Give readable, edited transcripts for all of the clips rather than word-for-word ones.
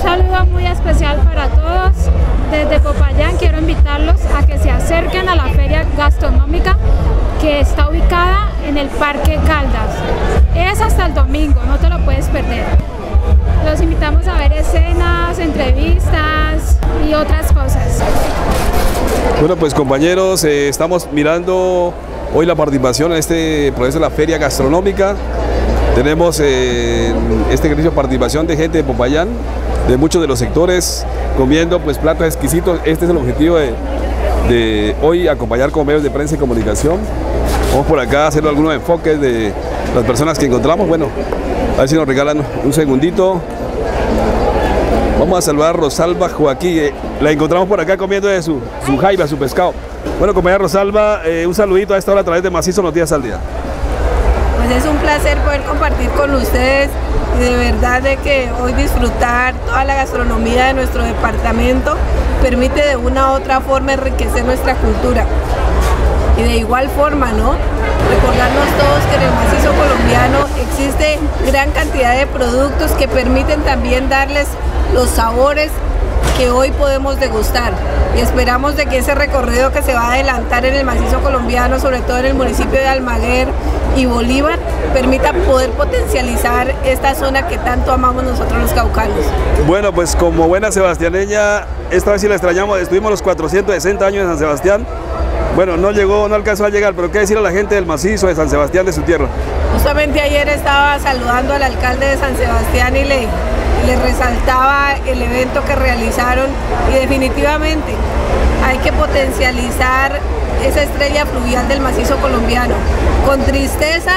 saludo muy especial para todos. Desde Popayán quiero invitarlos a que se acerquen a la feria gastronómica que está ubicada en el Parque Caldas. Es hasta el domingo, no te lo puedes perder. Los invitamos a ver escenas, entrevistas y otras cosas. Bueno, pues compañeros, estamos mirando hoy la participación en este proceso de la feria gastronómica. Tenemos este ejercicio de participación de gente de Popayán, de muchos de los sectores, comiendo pues platos exquisitos. Este es el objetivo de hoy, acompañar con medios de prensa y comunicación. Vamos por acá a hacer algunos enfoques de las personas que encontramos. Bueno, a ver si nos regalan un segundito. Vamos a saludar a Rosalba Joaquín, la encontramos por acá comiendo de su jaiba, su pescado. Bueno, compañera Rosalba, un saludito a esta hora a través de Macizo Noticias al Día. Pues es un placer poder compartir con ustedes y de verdad de que hoy disfrutar toda la gastronomía de nuestro departamento permite de una u otra forma enriquecer nuestra cultura. Y de igual forma, ¿no? Recordarnos todos que en el macizo colombiano existe gran cantidad de productos que permiten también darles los sabores que hoy podemos degustar, y esperamos de que ese recorrido que se va a adelantar en el macizo colombiano, sobre todo en el municipio de Almaguer y Bolívar, permita poder potencializar esta zona que tanto amamos nosotros los caucanos. Bueno, pues como buena sebastianeña, esta vez sí la extrañamos. Estuvimos los 460 años en San Sebastián. Bueno, no alcanzó a llegar, pero qué decir a la gente del macizo de San Sebastián, de su tierra. Justamente ayer estaba saludando al alcalde de San Sebastián y le resaltaba el evento que realizaron, y definitivamente hay que potencializar esa estrella fluvial del macizo colombiano. Con tristeza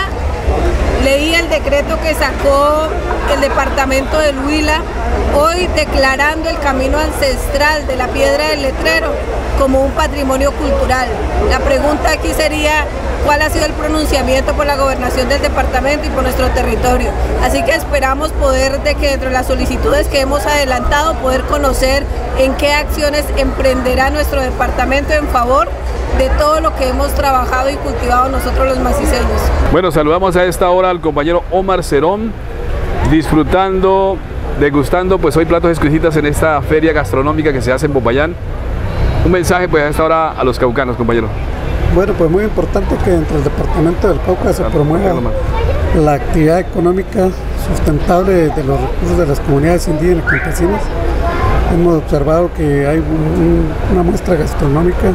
leí el decreto que sacó el departamento del Huila, hoy declarando el camino ancestral de la Piedra del Letrero como un patrimonio cultural. La pregunta aquí sería: ¿cuál ha sido el pronunciamiento por la gobernación del departamento y por nuestro territorio? Así que esperamos poder, de que dentro de las solicitudes que hemos adelantado, poder conocer en qué acciones emprenderá nuestro departamento en favor de todo lo que hemos trabajado y cultivado nosotros los maciceños. Bueno, saludamos a esta hora al compañero Omar Cerón, disfrutando, degustando pues hoy platos exquisitos en esta feria gastronómica que se hace en Popayán. Un mensaje pues a esta hora a los caucanos, compañero. Bueno, pues muy importante que dentro del departamento del Cauca se promueva la actividad económica sustentable de los recursos de las comunidades indígenas y campesinas. Hemos observado que hay una muestra gastronómica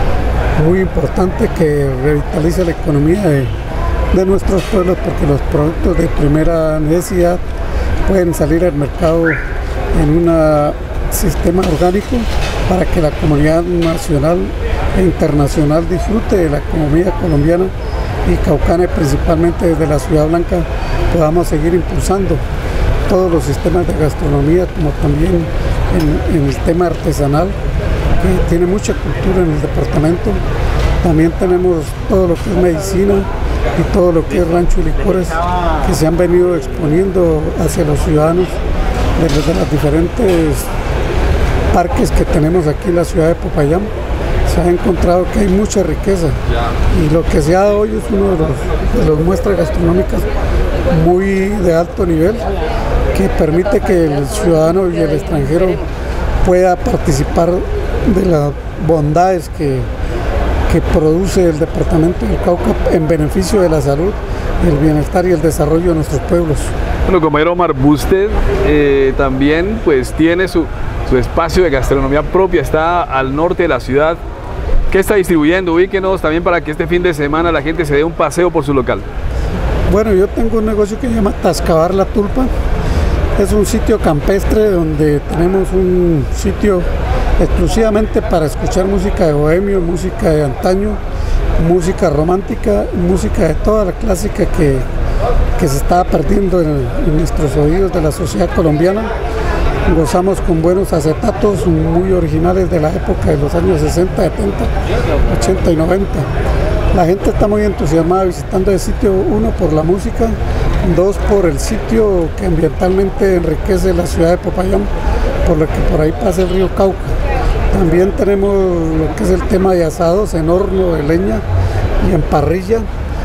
muy importante que revitaliza la economía de nuestros pueblos, porque los productos de primera necesidad pueden salir al mercado en un sistema orgánico para que la comunidad nacional e internacional disfrute de la economía colombiana y caucana, y principalmente desde la Ciudad Blanca podamos seguir impulsando todos los sistemas de gastronomía, como también en el tema artesanal, que tiene mucha cultura en el departamento. También tenemos todo lo que es medicina y todo lo que es rancho y licores, que se han venido exponiendo hacia los ciudadanos desde las diferentes parques que tenemos aquí en la ciudad de Popayán. Se ha encontrado que hay mucha riqueza, y lo que se ha dado hoy es uno de las muestras gastronómicas muy de alto nivel, que permite que el ciudadano y el extranjero pueda participar de las bondades que produce el departamento del Cauca en beneficio de la salud, el bienestar y el desarrollo de nuestros pueblos. Bueno, compañero Omar, usted también pues tiene su espacio de gastronomía propia, está al norte de la ciudad. ¿Qué está distribuyendo? Ubíquenos también para que este fin de semana la gente se dé un paseo por su local. Bueno, yo tengo un negocio que se llama Tascabar La Tulpa. Es un sitio campestre donde tenemos un sitio exclusivamente para escuchar música de bohemio, música de antaño, música romántica, música de toda la clásica que se está perdiendo en nuestros oídos de la sociedad colombiana. Gozamos con buenos acetatos muy originales de la época de los años 60, 70, 80 y 90. La gente está muy entusiasmada visitando el sitio, uno por la música, dos por el sitio que ambientalmente enriquece la ciudad de Popayán, por lo que por ahí pasa el río Cauca. También tenemos lo que es el tema de asados en horno de leña y en parrilla.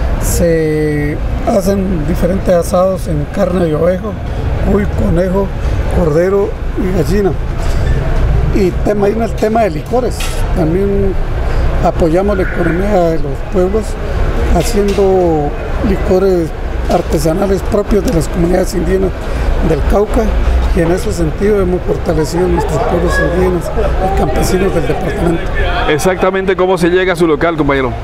Se hacen diferentes asados en carne de ovejo, cuy, conejo, cordero y gallina. Y el tema de licores. También apoyamos la economía de los pueblos haciendo licores artesanales propios de las comunidades indígenas del Cauca, y en ese sentido hemos fortalecido nuestros pueblos indígenas y campesinos del departamento. Exactamente, ¿cómo se llega a su local, compañero?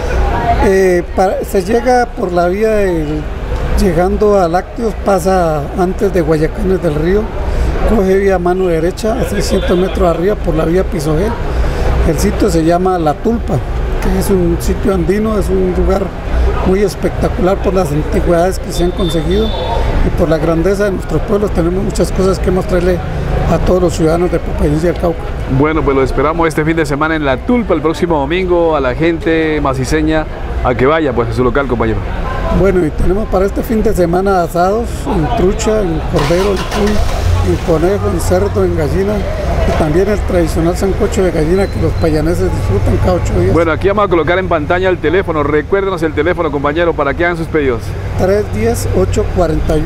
Se llega por la vía llegando a Lácteos, pasa antes de Guayacanes del Río, coge vía mano derecha a 600 metros arriba por la vía Piso G. El sitio se llama La Tulpa, que es un sitio andino, es un lugar muy espectacular por las antigüedades que se han conseguido y por la grandeza de nuestros pueblos. Tenemos muchas cosas que mostrarle a todos los ciudadanos de Popayán y del Cauca. Bueno, pues lo esperamos este fin de semana en La Tulpa, el próximo domingo, a la gente maciseña a que vaya pues a su local, compañero. Bueno, y tenemos para este fin de semana asados en trucha, en cordero, en cuy, en conejo, en cerdo, en gallina, y también el tradicional sancocho de gallina que los payaneses disfrutan cada 8 días. Bueno, aquí vamos a colocar en pantalla el teléfono. Recuérdenos el teléfono, compañero, para que hagan sus pedidos.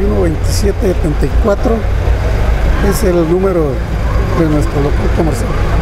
310-841-2774 es el número de nuestro local comercial.